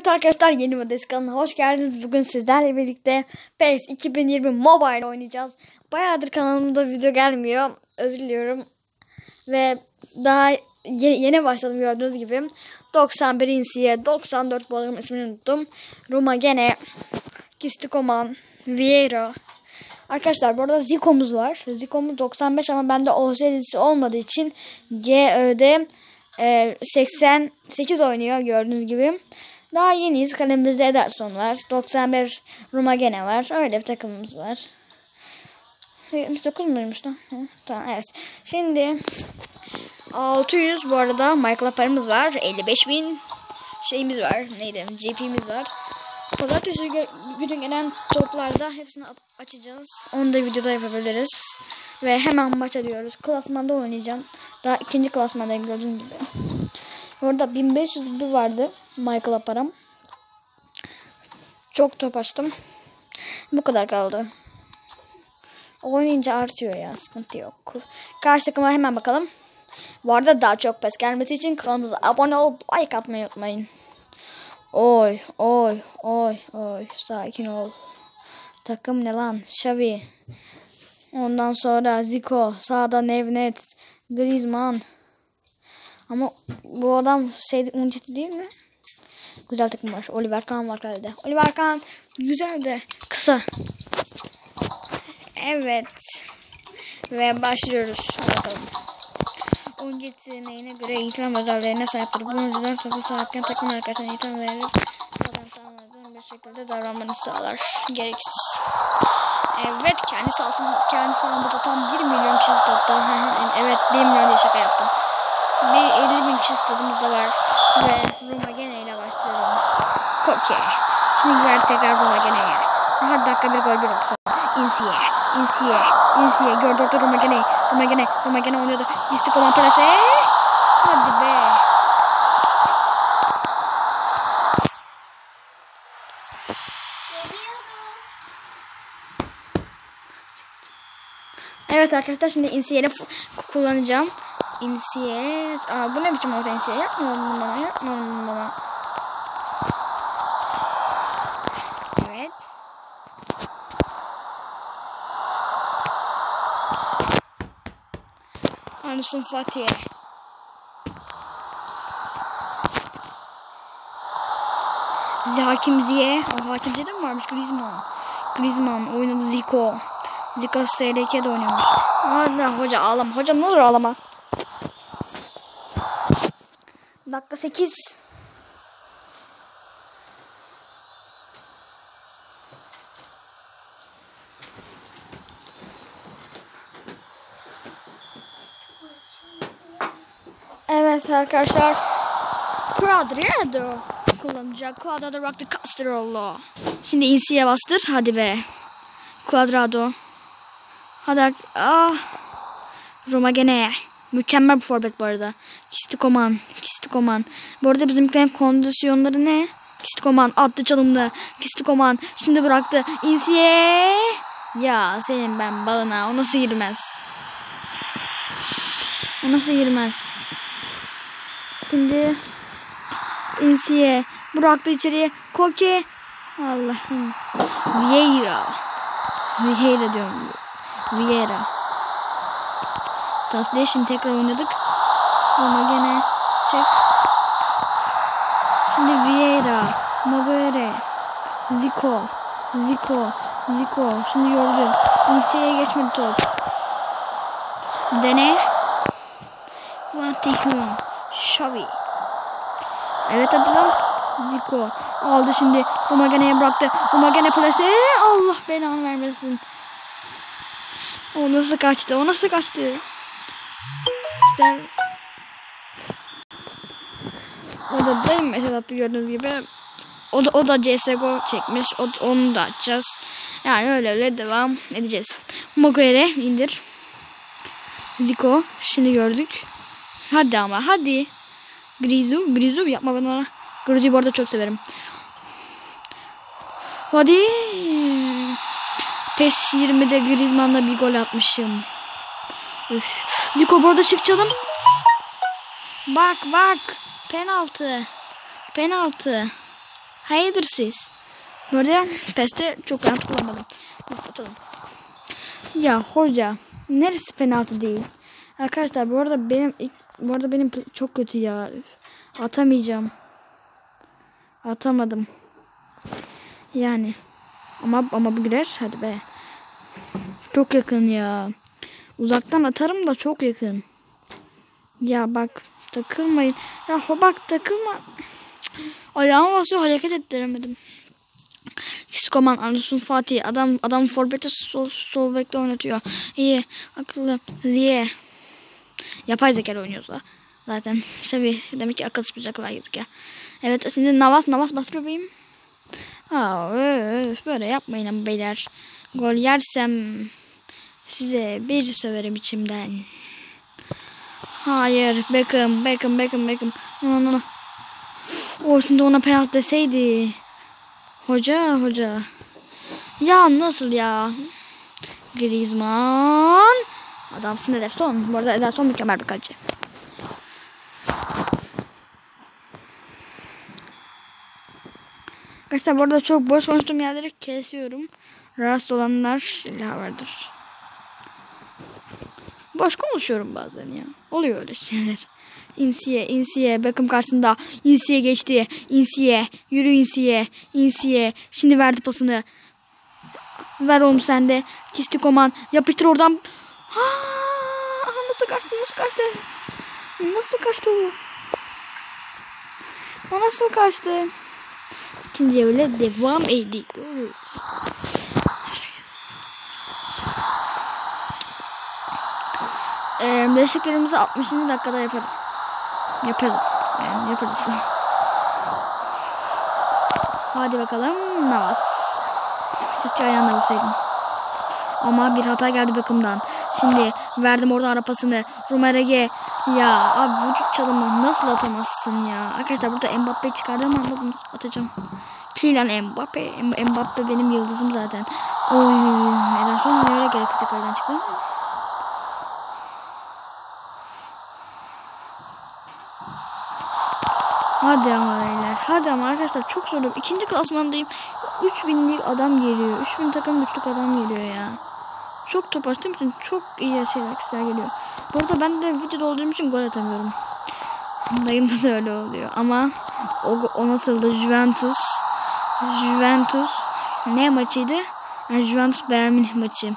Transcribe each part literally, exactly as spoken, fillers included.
Evet arkadaşlar, yeni Modest kanalına hoş geldiniz. Bugün sizlerle birlikte P E S iki bin yirmi Mobile oynayacağız. Bayağıdır kanalımda video gelmiyor. Özür diliyorum. Ve daha yeni, yeni başladım gördüğünüz gibi. doksan bir insiye, doksan dört balığın ismini unuttum. Roma gene, Kistikoman, Vieira. Arkadaşlar bu arada Zico'muz var. Zico'muz doksan beş ama bende O S dizisi olmadığı için G Ö'de e, seksen sekiz oynuyor gördüğünüz gibi. Daha yeniyiz. Kalemimizde Ederson var. doksan bir Roma gene var. Öyle bir takımımız var. yetmiş dokuz muymuş lan? Tamam, evet. Şimdi altı yüz bu arada Michael'a paramız var. elli beş bin şeyimiz var. Neydi? J P'miz var. Pazartesi günü gelen toplarda hepsini açacağız. Onu da videoda yapabiliriz. Ve hemen maç alıyoruz. Klasmanda oynayacağım. Daha ikinci klasmandayım gördüğünüz gibi. Orada bin beş yüz bir vardı Michael'a param. Çok top açtım. Bu kadar kaldı. Oynayınca artıyor ya, sıkıntı yok. Karşı takıma hemen bakalım. Bu arada daha çok pes gelmesi için kanalımıza abone olup like atmayı unutmayın. Oy oy oy oy, sakin ol. Takım ne lan? Xavi. Ondan sonra Zico. Sağda Nevnet. Griezmann. Ama bu adam şey unceti değil mi? Güzel takım var. Oliver Kahn var kalede. Oliver Kahn güzel de kısa. Evet. Ve başlıyoruz. Bakalım. Oyuncu yeteneğine göre eğitim özelliklerine sahiptir. Bu oyuncular topu sahipken takım arkadaşlarına eğitim verip adam tanımadığın bir şekilde davranmanı sağlar. Gereksiz. Evet, kendi sahasında kendi sahasında tam bir milyon kişi statta. Evet, bir milyon diye şaka yaptım. Bir elli bin kişi stadımız da var. Ve Roma gene ile başlıyorum. Koke. Şimdi ver tekrar Roma gene'ye. Her dakika bir gol bir olsun. Insiye. Insiye. Insiye. Gördü orta Roma gene. Roma gene. Roma gene oynuyordu. Kistikoman plase. Hadi be. Evet arkadaşlar, şimdi Insiye'yle kullanacağım. İnsiye. Aa, bu ne biçim orta insiye? Yapma onu bana. Yapma onu bana. Evet. Anderson Fatih. Hakim Ziye. Aa, Hakim Ziye'de mi varmış? Griezmann. Griezmann oynadı. Zico. Zico S L K'de oynuyormuş. Aa, hoca ağlama. Hoca ne olur ağlama. Dakika sekiz. Evet arkadaşlar. Cuadrado kullanacak. Cuadrado bıraktı Castrollo. Şimdi Insiye bastır. Hadi be. Cuadrado. Hadi. Ah. Roma gene. Mükemmel bir forvet bu arada. Kistikoman. Kistikoman. Bu arada bizimkilerin kondisyonları ne? Kistikoman attı çalımda. Kistikoman şimdi bıraktı. Insiye. Ya senin ben balına. O nasıl girmez? O nasıl girmez? Şimdi Insiye bıraktı içeriye. Koke. Allah'ım. Vieira. Vieira diyorum. Vieira. Tasliye şimdi tekrar oynadık. Ama gene çek. Şimdi Vieira, Maguire, Zico, Zico, Zico. Şimdi gördü. Insiye'ye geçmedi top. Dene. Fatih'in. Xavi. Evet hadi lan. Zico aldı şimdi. Romagene'ye bıraktı. Romagene plase. Allah belanı vermesin. O nasıl kaçtı? O nasıl kaçtı? İşte o da dayım mesaj attı gördüğünüz gibi. O da, o da C S G O çekmiş. O, onu da açacağız. Yani öyle öyle devam edeceğiz. Maguire indir. Zico şimdi gördük. Hadi ama hadi. Grizu. Grizu yapma bana. Grizu'yu bu arada çok severim. Hadi. PES yirmide Griezmann'la bir gol atmışım. Üf. Zico bu arada şık çalım. Bak bak. Penaltı. Penaltı. Hayırdır siz? Burada peste çok rahat kullanmadım. Atalım. Ya hoca, neresi penaltı değil? Arkadaşlar bu arada benim bu arada benim çok kötü ya. Atamayacağım. Atamadım. Yani ama ama bu girer. Hadi be. Çok yakın ya. Uzaktan atarım da çok yakın. Ya bak takılmayın. Ya bak takılma. Ayağıma basıyor, hareket ettiremedim. Psikoman Andusun Fatih adam adam forvete sol, sol bekle oynatıyor. İyi, akıllı. Ziye. Yapay zeka oynuyorsa. Zaten sevi demek ki akıl sıkacak var ya. Evet şimdi Navas Navas bas bebeğim. Aa, öf, böyle yapmayın ama beyler. Gol yersem size bir söverim içimden. Hayır, Beckham, Beckham, Beckham, Beckham. No, no, no. O şimdi ona penaltı deseydi. Hoca, hoca. Ya nasıl ya? Griezmann. Adamsın Ederson. Bu arada Ederson mükemmel bir kaleci. Arkadaşlar bu arada çok boş konuştuğum yerleri kesiyorum. Rahatsız olanlar silah vardır. Boş konuşuyorum bazen ya. Oluyor öyle şeyler. Insiye, Insiye, Beckham karşısında. Insiye geçti. Insiye, yürü Insiye, Insiye. Şimdi verdi pasını. Ver oğlum sen de. Kistikoman, yapıştır oradan. Ha, nasıl kaçtı, nasıl kaçtı? Nasıl kaçtı o? O nasıl kaçtı? İkinci öyle devam ediyor. Ee, Beşiklerimizi altmışıncı dakikada yaparız. Yaparız. Yani yaparız. Hadi bakalım. Navas. Keşke ayağına vursaydım. Ama bir hata geldi Beckham'dan. Şimdi verdim orada arapasını. Rumere'ye. Ya abi vücut çalımı nasıl atamazsın ya. Arkadaşlar burada Mbappe'yi çıkardığım anda bunu atacağım. Kylian Mbappe. Mbappe benim yıldızım zaten. Oy. Neden sonra nereye gerekli tekrardan çıktı? Hadi ama beyler. Hadi ama arkadaşlar çok zorluyorum. İkinci klasmandayım. üç binlik adam geliyor. üç bin takım güçlük adam geliyor ya. Çok top açtığım için çok iyi şeyler kişiler geliyor. Bu arada ben de videoda olduğum için gol atamıyorum. Dayımda da öyle oluyor. Ama o, o nasıldı? Juventus. Juventus. Ne maçıydı? Yani Juventus Bayern Münih maçı.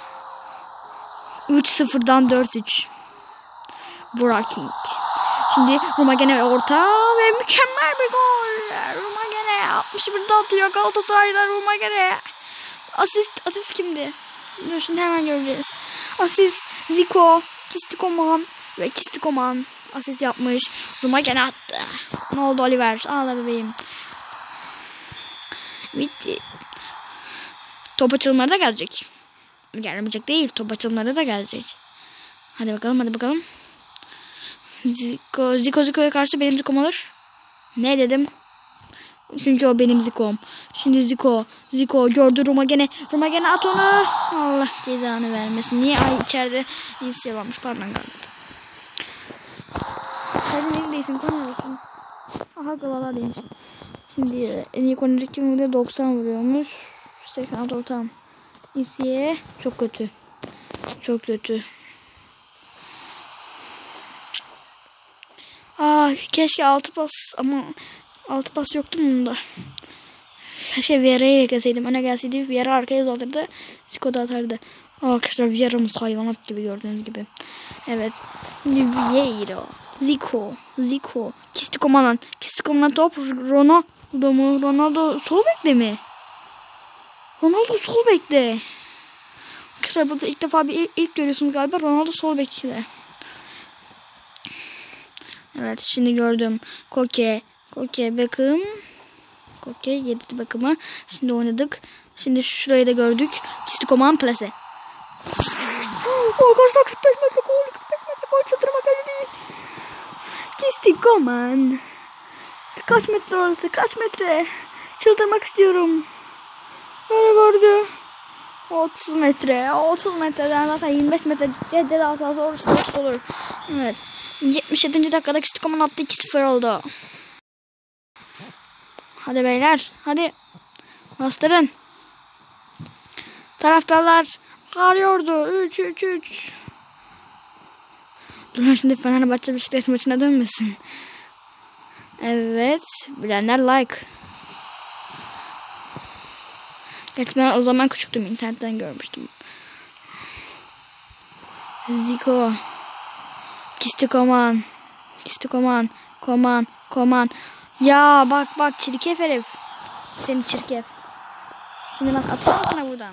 üç sıfırdan dört üç. Burak King. Şimdi Roma gene orta ve mükemmel bir gol. Roma gene altmış birde atıyor Galatasaray'da Roma gene. Asist, asist kimdi? Dur şimdi hemen göreceğiz. Asist Zico, Kistikoman ve Kistikoman asist yapmış. Roma gene attı. Ne oldu Oliver? Ağla bebeğim. Bitti. Top açılmaları da gelecek. Gelmeyecek değil. Top açılmaları da gelecek. Hadi bakalım, hadi bakalım. Zico, Zico Zico'ya karşı benim Zico'm olur. Ne dedim? Çünkü o benim Zico'm. Şimdi Zico, Zico gördü Roma gene. Roma gene at onu. Allah cezanı vermesin. Niye? Ay içeride insiye varmış. Pardon galiba. Sen neredeysin? Konuşuyorsun. Aha galalar değilmiş. Şimdi en iyi konuda kim vuruyor? doksan vuruyormuş. seksen altı ortam. İnsiye çok kötü. Çok kötü. Ah keşke altı pas ama altı pas yoktu bunda. Keşke Vieira'yı bekleseydim. Öne gelseydi Vieira arkaya uzatırdı. Zico da atardı. Arkadaşlar Vieira'mız hayvanat gibi gördüğünüz gibi. Evet. Vieira. Zico. Zico. Kistikoman. Kistikoman top. Ronaldo mu? Ronaldo sol bekle mi? Ronaldo sol bekle. Arkadaşlar burada ilk defa bir ilk, ilk görüyorsunuz galiba. Ronaldo sol bekle. Evet şimdi gördüm. Koke. Koke Beckham. Koke yedi Beckham'ı. Şimdi oynadık. Şimdi şurayı da gördük. Kistikoman plase. Arkadaşlar kırk beş metre gol. kırk beş metre gol. Çıldırmak öyle değil. Kistikoman. Kaç metre orası? Kaç metre? Çıldırmak istiyorum. Böyle gördü. otuz metre. otuz metreden zaten yirmi beş metre ceza sahası orası olur. Evet. yetmiş yedinci dakikada Kistikoman attı, iki sıfır oldu. Hadi beyler. Hadi. Bastırın. Taraftarlar bağırıyordu. üç üç üç. Dur şimdi Fenerbahçe Beşiktaş maçına dönmesin. Evet. Bilenler like. Evet, ben o zaman küçüktüm. İnternetten görmüştüm. Zico. Kisti Koman. Kisti Koman. Koman. Koman. Ya bak bak çirkef herif. Seni çirkef. Şimdi bak atsana sana buradan.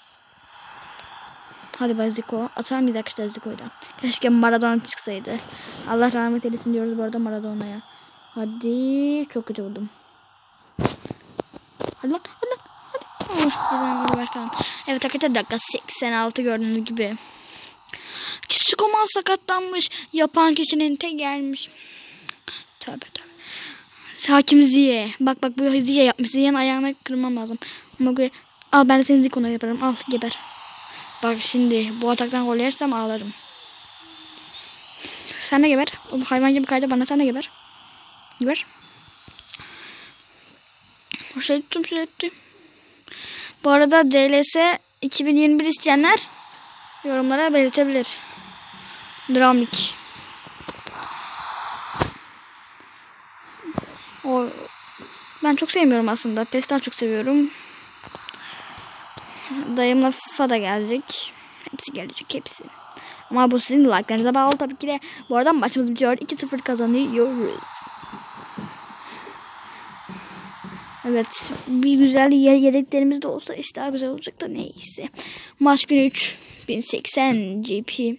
Hadi be Zico. Atar mıyız arkadaşlar Zico'yla? Keşke Maradona çıksaydı. Allah rahmet eylesin diyoruz bu arada Maradona'ya. Hadi. Çok kötü vurdum. Hadi lan. Hadi lan. Hadi. Oh, güzel bir başkan. Evet arkadaşlar dakika seksen altı gördüğünüz gibi. Kisti Koman sakatlanmış. Yapan kişinin tek gelmiş. Tövbe tövbe. Hakim Ziye. Bak bak bu Ziye yapmış. Ziye'nin ayağına kırmam lazım. Ama bu... Al ben de senin Zico'nu yaparım. Al geber. Bak şimdi bu ataktan gol yersem ağlarım. Sen de geber. O hayvan gibi kaydı bana, sen de geber. Geber. O şey tuttum şey ettim. Bu arada D L S iki bin yirmi bir isteyenler yorumlara belirtebilir. Dramik. O ben çok sevmiyorum aslında. P E S'ten çok seviyorum. Dayımla FIFA da gelecek. Hepsi gelecek hepsi. Ama bu sizin like'larınıza bağlı tabii ki de. Bu arada maçımız bitiyor. iki sıfır kazanıyoruz. Evet. Bir güzel yedeklerimiz de olsa işte daha güzel olacak da neyse. Maç günü üç bin seksen G P.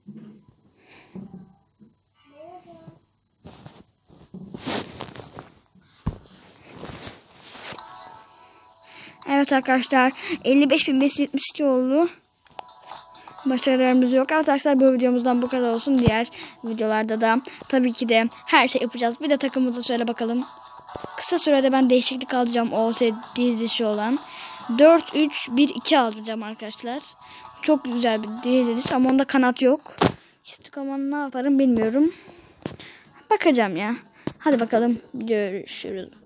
Evet arkadaşlar. elli beş bin beş yüz yetmiş iki oldu. Başarılarımız yok. Evet arkadaşlar bu videomuzdan bu kadar olsun. Diğer videolarda da tabii ki de her şey yapacağız. Bir de takımımıza söyle bakalım. Kısa sürede ben değişiklik alacağım. O S dizisi olan. dört üç bir iki alacağım arkadaşlar. Çok güzel bir dizisi ama onda kanat yok. İşte ama ne yaparım bilmiyorum. Bakacağım ya. Hadi bakalım görüşürüz.